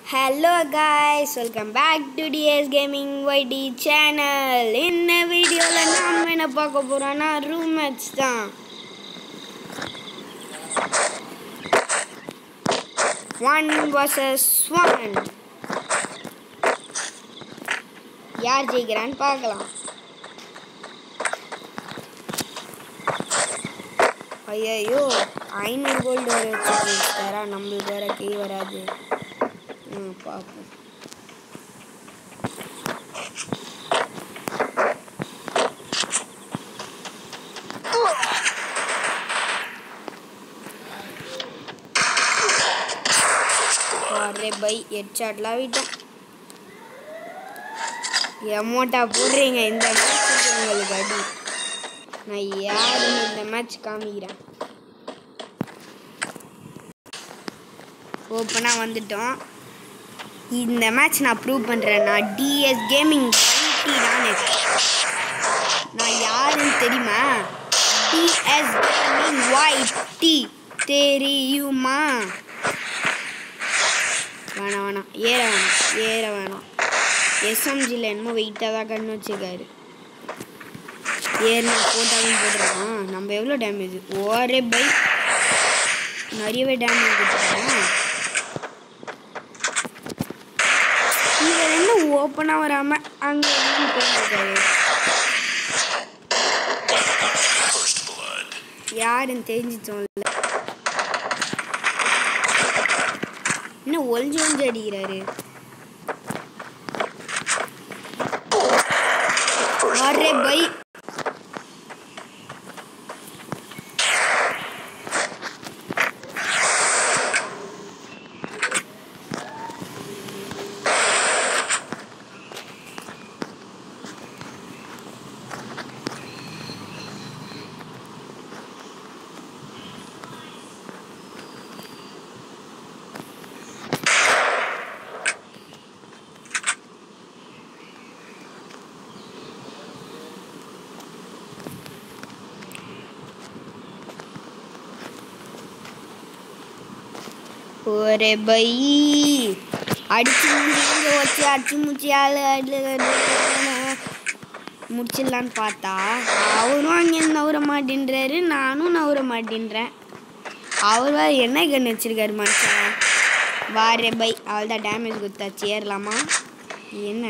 Hello guys, welcome back to DS Gaming YD channel. In the video நாம என்ன பார்க்க போறோம்னா ரூம் மேட்ச் தான். 1 vs 1. யார் ஜெயிக்கிறான்னு பார்க்கலாம். ஐயோ 500 கோல்டு வர வச்சிருக்காரா, நம்மளுக்கு வேற கை வராது. பார்ப்போம். அரே பை ஹெட்ஷாட்லாம் விட்டேன். எமோட்டா போடுறீங்க இந்த மேட்ச் உங்களுக்கு அடி. நான் யாருன்னு இந்த மேட்ச் காமிக்கிறேன். ஓப்பனா வந்துட்டோம். இந்த மேட்ச் நான் ப்ரூவ் பண்ணுறேன். நான் டிஎஸ் கேமிங் தானே. நான் யாருன்னு தெரியுமா? டிஎஸ் கேமிங் ஒய்டி தெரியுமா? வேணாம் ஏற வேணாம். எஸ்எம்ஜியில் என்னமோ வெயிட்டாக தான் கண்ணு வச்சுருக்காரு. ஏறினா போட்டாலும் போட்டுருக்கான். நம்ம எவ்வளோ டேமேஜ்? ஒரே பை நிறையவே டேமேஜ் கொடுத்துருக்கோம். இவர் என்ன ஓப்பனாக வராமல் அங்கே போயிருக்காரு. யாருன்னு தெரிஞ்சிச்சோம்ல. என்ன ஒளிஞ்சு அடிக்கிறாரு. அரே பை ஒரே பை அடிச்சு வச்சு அடிச்சு முடிச்சிடலான்னு பார்த்தா அவரும் அங்கே நவுற மாட்டேன்றாரு, நானும் நவுற மாட்டேன்றேன். அவர் வேறு என்ன கண்ணு வச்சிருக்காரு மனுஷன். வாரே பை அவள் தான் டேமேஜ் கொடுத்தாச்சு. ஏறலாமா? என்ன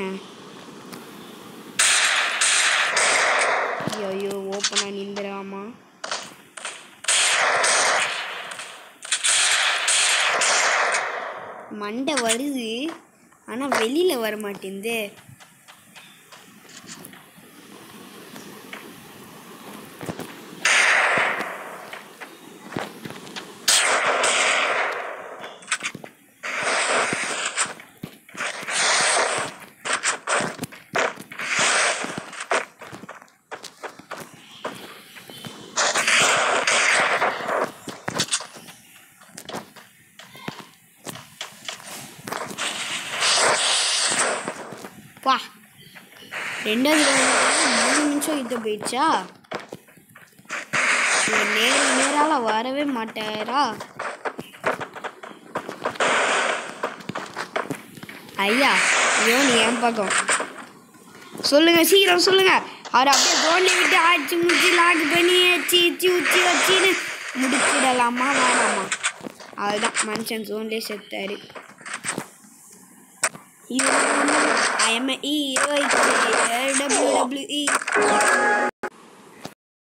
ஐயோ ஓப்பனாக நின்றுடாமா? மண்டை வருது ஆனால் வெளியில் வர மாட்டேங்குது. வா 2 3 நிமிஷம் கிட்ட போயிடுச்சா? நேரால வரவே மாட்டாரா? ஐயா யோனி என் பக்கம் சொல்லுங்க, சீக்கிரம் சொல்லுங்க. அவர் அப்படியே தோண்டி விட்டு ஆச்சு முடிச்சு லாக் பண்ணி வச்சின்னு முடிச்சிடலாமா வேணாமா? அதுதான் மனுஷன் ஜோன்லேயே செத்தாரு. I am a WWE.